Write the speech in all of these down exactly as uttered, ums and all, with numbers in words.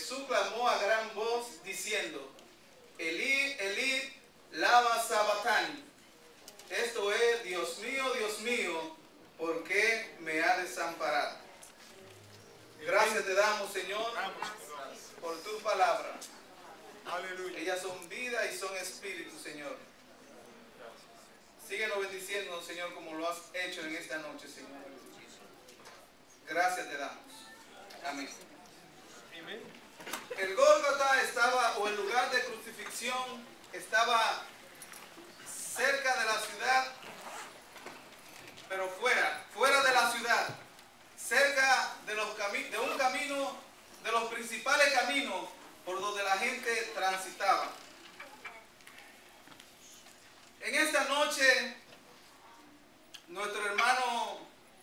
Jesús clamó a gran voz diciendo: Elí, Elí, lama sabactani. Esto es: Dios mío, Dios mío, ¿por qué me ha desamparado? Gracias te damos, Señor, por tu palabra. Aleluya. Ellas son vida y son espíritu, Señor. Síguenos bendiciendo, Señor, como lo has hecho en esta noche, Señor. Gracias te damos. Amén. El Gólgota estaba, o el lugar de crucifixión, estaba cerca de la ciudad, pero fuera, fuera de la ciudad, cerca de, los cami- de un camino, de los principales caminos por donde la gente transitaba. En esta noche, nuestro hermano,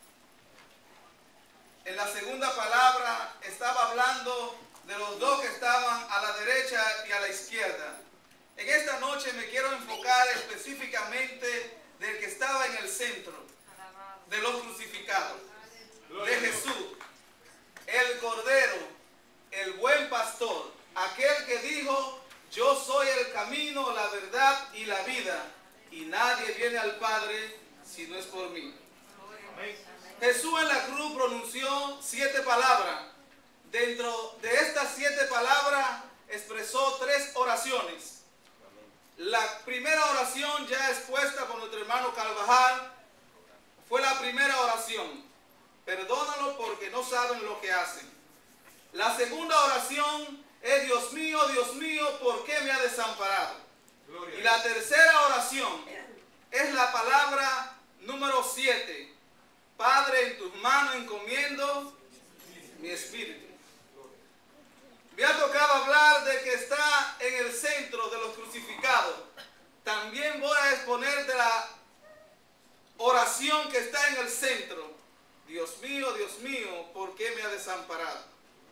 en la segunda palabra, estaba hablando de los dos que estaban a la derecha y a la izquierda. En esta noche me quiero enfocar específicamente del que estaba en el centro, de los crucificados, de Jesús, el Cordero, el buen pastor, aquel que dijo: yo soy el camino, la verdad y la vida, y nadie viene al Padre si no es por mí. Jesús en la cruz pronunció siete palabras. Dentro de estas siete palabras expresó tres oraciones. La primera oración, ya expuesta por nuestro hermano Carvajal, fue la primera oración: perdónalo porque no saben lo que hacen. La segunda oración es: Dios mío, Dios mío, ¿por qué me ha desamparado? Y la tercera oración es la palabra número siete: Padre, en tus manos encomiendo mi espíritu. Me ha tocado hablar de que está en el centro de los crucificados. También voy a exponer de la oración que está en el centro: Dios mío, Dios mío, ¿por qué me ha desamparado?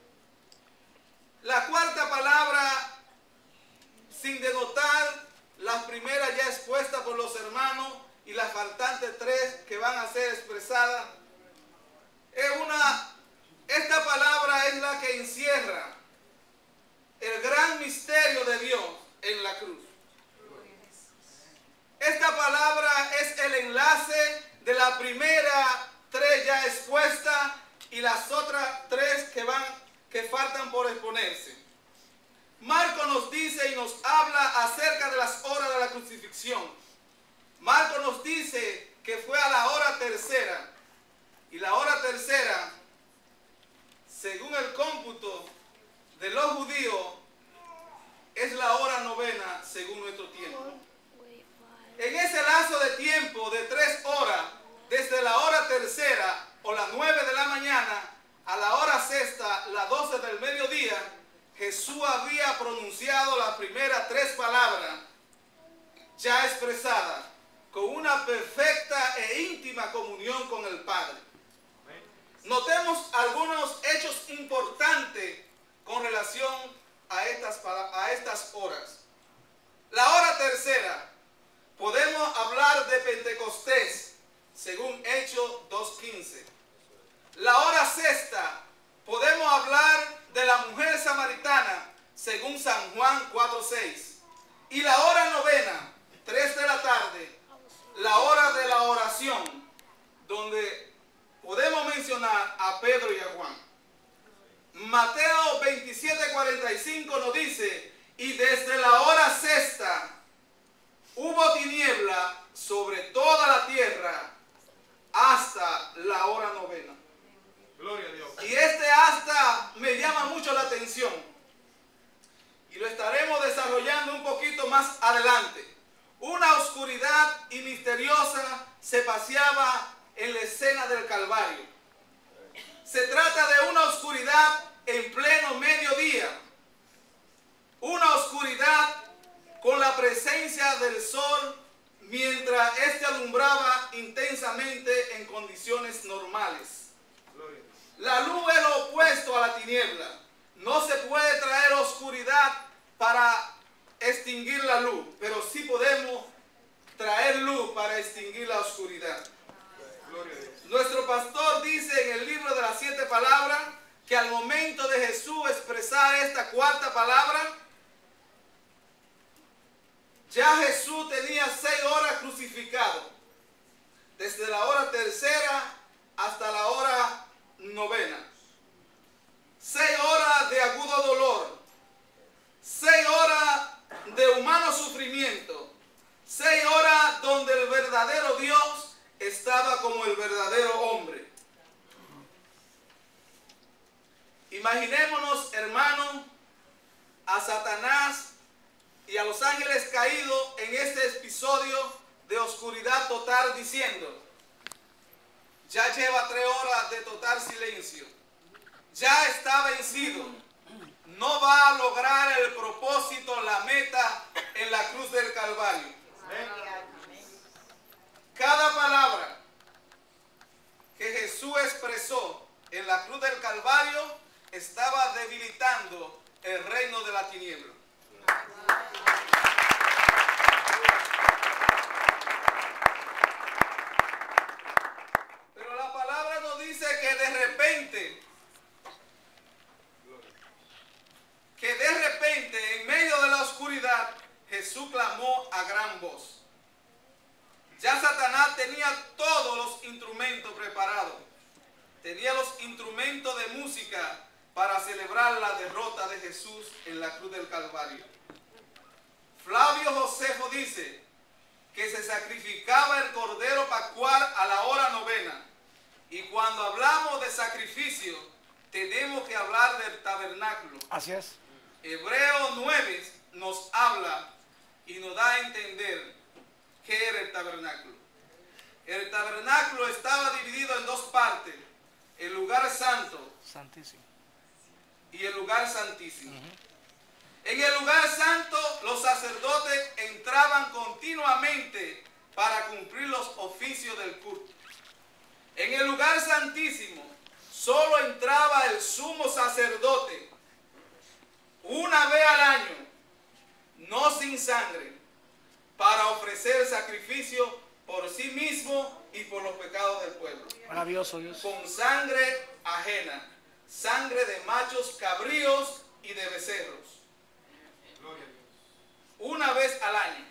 La cuarta palabra, sin denotar las primeras ya expuestas por los hermanos y las faltantes tres que van a ser expresadas, es una, esta palabra es la que encierra el gran misterio de Dios en la cruz. Esta palabra es el enlace de la primera tres ya expuestas y las otras tres que van, que faltan por exponerse. Marcos nos dice y nos habla acerca de las horas de la crucifixión. Marcos nos dice que fue a la hora tercera, y la hora tercera, según el cómputo de los judíos, es la hora novena según nuestro tiempo. En ese lazo de tiempo de tres horas, desde la hora tercera o las nueve de la mañana a la hora sexta, las doce del mediodía, Jesús había pronunciado las primeras tres palabras ya expresadas, con una perfecta e íntima comunión con el Padre. Notemos algunos hechos importantes con relación a estas, a estas horas. La hora tercera, podemos hablar de Pentecostés, según Hechos dos quince. La hora sexta, podemos hablar de la mujer samaritana, según San Juan cuatro seis. Y la hora novena, tres de la tarde, la hora de la oración, donde podemos mencionar a Pedro y a Juan. Mateo veintisiete cuarenta y cinco nos dice: y desde la hora sexta hubo tiniebla sobre toda la tierra hasta la hora novena. Gloria a Dios. Y este hasta me llama mucho la atención, y lo estaremos desarrollando un poquito más adelante. Una oscuridad y misteriosa se paseaba en la escena del Calvario. Se trata de una oscuridad en pleno mediodía, una oscuridad con la presencia del sol mientras éste alumbraba intensamente en condiciones normales. La luz es lo opuesto a la tiniebla. No se puede traer oscuridad para extinguir la luz, pero sí podemos traer luz para extinguir la oscuridad. Nuestro pastor dice en el libro de las siete palabras que al momento de Jesús expresar esta cuarta palabra, ya Jesús tenía seis horas crucificado, desde la hora tercera hasta la hora novena. Seis horas de agudo dolor, seis horas de humano sufrimiento, seis horas donde el verdadero Dios estaba como el verdadero hombre. Imaginémonos, hermano, a Satanás y a los ángeles caídos en este episodio de oscuridad total diciendo: ya lleva tres horas de total silencio, ya está vencido, no va a lograr el propósito, la meta en la cruz del Calvario. Cada palabra que Jesús expresó en la cruz del Calvario estaba debilitando el reino de la tiniebla. Pero la palabra nos dice que de repente, que de repente, en medio de la oscuridad, Jesús clamó a gran voz. Ya Satanás tenía todos los instrumentos preparados. Tenía los instrumentos de música para celebrar la derrota de Jesús en la cruz del Calvario. Flavio Josefo dice que se sacrificaba el cordero pascual a la hora novena. Y cuando hablamos de sacrificio, tenemos que hablar del tabernáculo. Así es. Hebreos nueve nos habla y nos da a entender qué era el tabernáculo. El tabernáculo estaba dividido en dos partes: el lugar santo Santísimo y el lugar santísimo. Uh-huh. En el lugar santo los sacerdotes entraban continuamente para cumplir los oficios del culto. En el lugar santísimo solo entraba el sumo sacerdote una vez al año, no sin sangre, para ofrecer sacrificio por sí mismo y por los pecados del pueblo. Maravilloso Dios. Con sangre ajena, sangre de machos cabríos y de becerros. Una vez al año.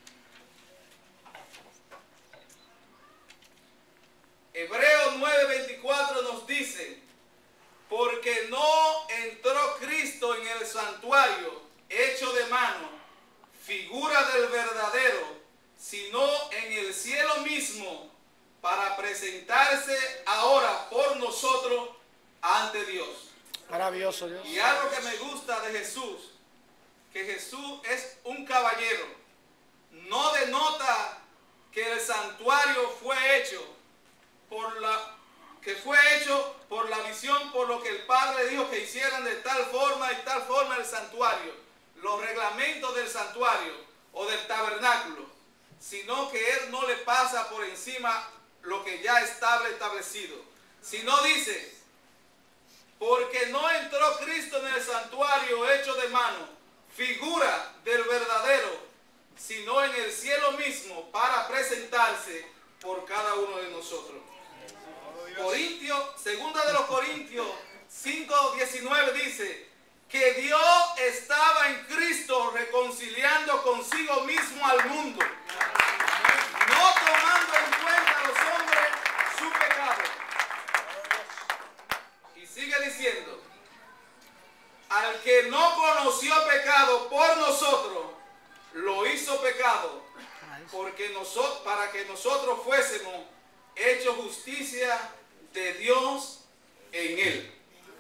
Hebreos nueve veinticuatro nos dice: porque no entró Cristo en el santuario hecho de mano, figura del verdadero, sino en el cielo mismo, para presentarse ahora por nosotros ante Dios. Maravilloso Dios. Y algo que me gusta de Jesús, que Jesús es un caballero. No denota que el santuario fue hecho por la que fue hecho por la visión, por lo que el Padre dijo que hicieran de tal forma y tal forma el santuario, los reglamentos del santuario o del tabernáculo, sino que Él no le pasa por encima lo que ya estaba establecido, sino dice: porque no entró Cristo en el santuario hecho de mano, figura del verdadero, sino en el cielo mismo, para presentarse por cada uno de nosotros. Corintios, segunda de los Corintios cinco diecinueve dice que Dios estaba en Cristo reconciliando consigo mismo al mundo, no tomando en cuenta a los hombres su pecado. Y sigue diciendo: al que no conoció pecado por nosotros, lo hizo pecado, porque nosotros, para que nosotros fuésemos hechos justicia de Dios en Él.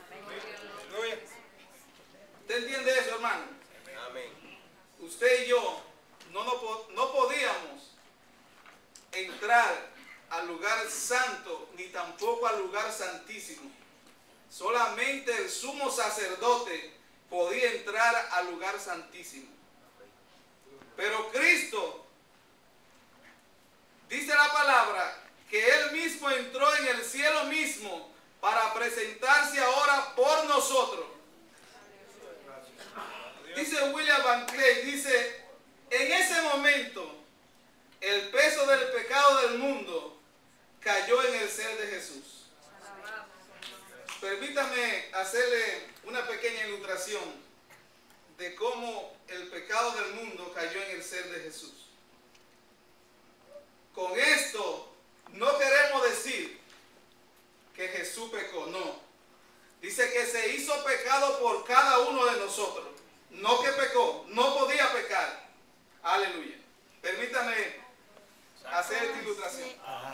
¿Usted entiende eso, hermano? Amén. Usted y yo no, no, no podíamos entrar al lugar santo, ni tampoco al lugar santísimo. Solamente el sumo sacerdote podía entrar al lugar santísimo. Pero Cristo, dice la palabra, que Él mismo entró en el cielo mismo para presentarse ahora por nosotros. Dice William Van Clay, dice: en ese momento el peso del pecado del mundo cayó en el ser de Jesús. Permítame hacerle una pequeña ilustración de cómo el pecado del mundo cayó en el ser de Jesús. Con esto no queremos decir que Jesús pecó, no. Dice que se hizo pecado por cada uno de nosotros. No que pecó, no podía pecar. Aleluya. Permítame hacer esta ilustración.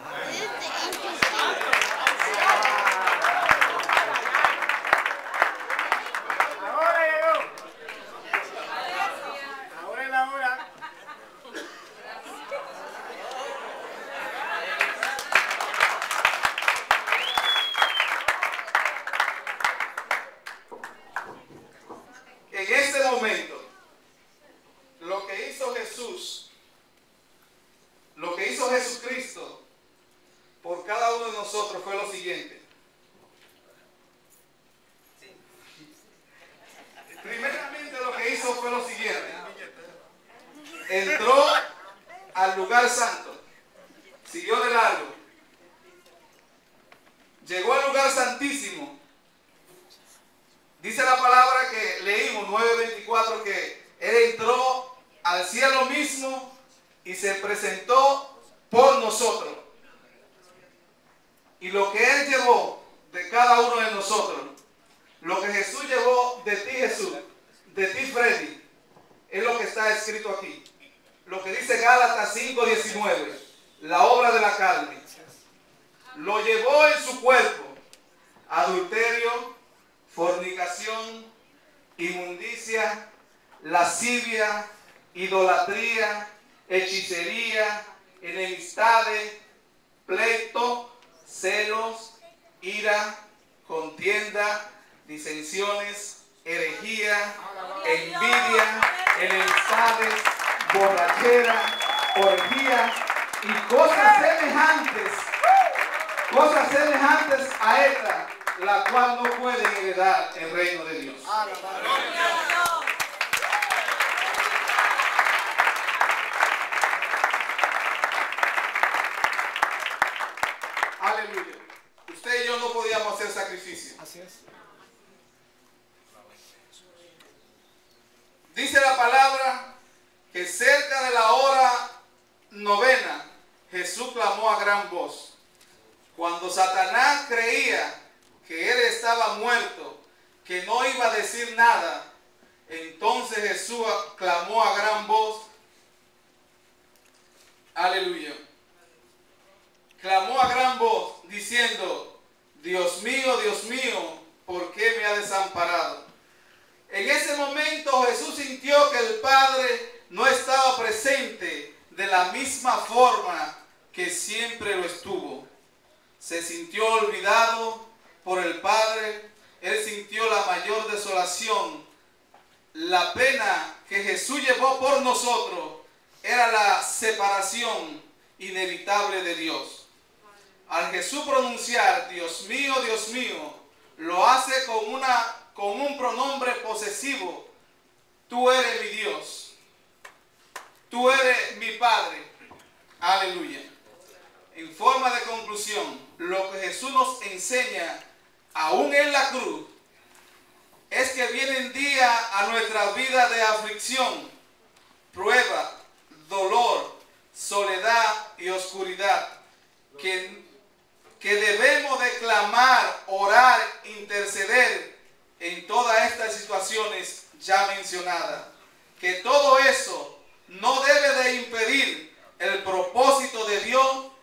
Ahora llegó. Ahora es la hora. En este momento, lo que hizo Jesús, lo que hizo Jesucristo por cada uno de nosotros fue lo siguiente. Primeramente lo que hizo fue lo siguiente. Entró al lugar santo, siguió de largo, llegó al lugar santísimo. Dice la palabra que leímos nueve veinticuatro que Él entró al cielo mismo y se presentó por nosotros. Y lo que Él llevó de cada uno de nosotros, lo que Jesús llevó de ti, Jesús, de ti, Freddy, es lo que está escrito aquí. Lo que dice Gálatas cinco diecinueve, la obra de la carne. Lo llevó en su cuerpo, adulterio, fornicación, inmundicia, lascivia, idolatría, hechicería, enemistades, pleito, celos, ira, contienda, disensiones, herejía, envidia, enemistades, borrachera, orgía y cosas semejantes, cosas semejantes a esta, la cual no pueden heredar el reino de Dios. Aleluya. Usted y yo no podíamos hacer sacrificio. Así es. Dice la palabra que cerca de la hora novena Jesús clamó a gran voz. Cuando Satanás creía que él estaba muerto, que no iba a decir nada, entonces Jesús clamó a gran voz. Aleluya. Clamó a gran voz diciendo: Dios mío, Dios mío, ¿por qué me ha desamparado? En ese momento Jesús sintió que el Padre no estaba presente de la misma forma que siempre lo estuvo. Se sintió olvidado por el Padre. Él sintió la mayor desolación. La pena que Jesús llevó por nosotros era la separación inevitable de Dios. Al Jesús pronunciar Dios mío, Dios mío, lo hace con, una, con un pronombre posesivo. Tú eres mi Dios. Tú eres mi Padre. Aleluya. En forma de conclusión, lo que Jesús nos enseña, aún en la cruz, es que vienen días a nuestra vida de aflicción, prueba, dolor, soledad y oscuridad, que, que debemos de clamar, orar, interceder en todas estas situaciones ya mencionadas. Que todo eso no debe de impedir el propósito de Dios